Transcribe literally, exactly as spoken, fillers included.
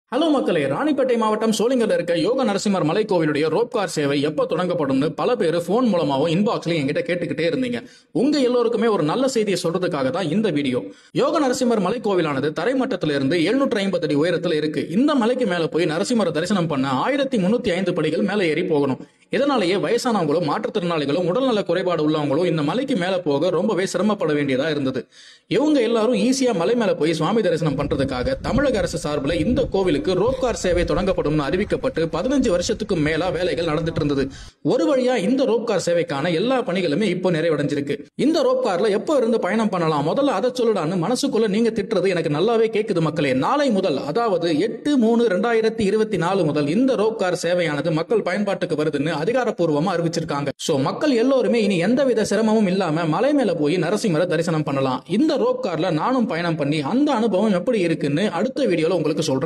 Hello மக்களே, ராணிப்பேட்டை மாவட்டம் சோளிங்கர்ல இருக்க யோக நரசிம்மர் மலை கோவிலுடைய ரோப் கார் சேவை எப்ப தொடங்கப்படும்னு பல பேர் போன் மூலமாவும் இன்பாக்ஸ்லயும் என்கிட்ட கேட்டுக்கிட்டே இருந்தீங்க. உங்க எல்லோருக்குமே ஒரு நல்ல செய்தியை சொல்றதுக்காக தான் இந்த வீடியோ. யோக நரசிம்மர் மலை கோவிலானது தரைமட்டத்தில இருந்து எழுநூற்றி ஐம்பது அடி உயரத்துல இருக்கு. இந்த மலைக்கு மேல போய் நரசிம்மரை தரிசனம் பண்ண ஆயிரத்தி முன்னூத்தி ஐந்து படிகள் மேல ஏறி போகணும். இதனாலேயே வயசானவங்களும் மாற்றுத்திறனாளிகளும் உடல்நல குறைபாடு உள்ளவங்களும் இந்த மலைக்கு மேல போக ரொம்பவே சிரமப்பட வேண்டியதா இருந்தது. இவங்க எல்லாரும் ஈஸியா மலை மேல போய் சுவாமி தரிசனம் பண்றதுக்காக தமிழக அரசு சார்பில் இந்த கோவிலுக்கு ரோப் கார் சேவை தொடங்கப்படும் அறிவிக்கப்பட்டு பதினஞ்சு வருஷத்துக்கு மேலா வேலைகள் நடந்துட்டு இருந்தது. ஒரு வழியா இந்த ரோப் கார் சேவைக்கான எல்லா பணிகளுமே இப்போ நிறைவடைஞ்சிருக்கு. இந்த ரோப் கார்ல எப்போ இருந்து பயணம் பண்ணலாம், முதல்ல அதை சொல்லுடான்னு மனசுக்குள்ள நீங்க திட்டுறது எனக்கு நல்லாவே கேக்குது மக்களே. நாளை முதல், அதாவது எட்டு மூணு ரெண்டாயிரத்தி இருபத்தி நாலு முதல் இந்த ரோப் கார் சேவையானது மக்கள் பயன்பாட்டுக்கு வருதுன்னு அதிகாரப்பூர்வமா அறிவிச்சிருக்காங்க. சோ மக்கள் எல்லோருமே இனி எந்தவித சிரமமும் இல்லாம மலை மேல போய் நரசிம்மரை தரிசனம் பண்ணலாம். இந்த ரோப் கார்ல நானும் பயணம் பண்ணி அந்த அனுபவம் எப்படி இருக்குன்னு அடுத்த வீடியோல உங்களுக்கு சொல்றேன்.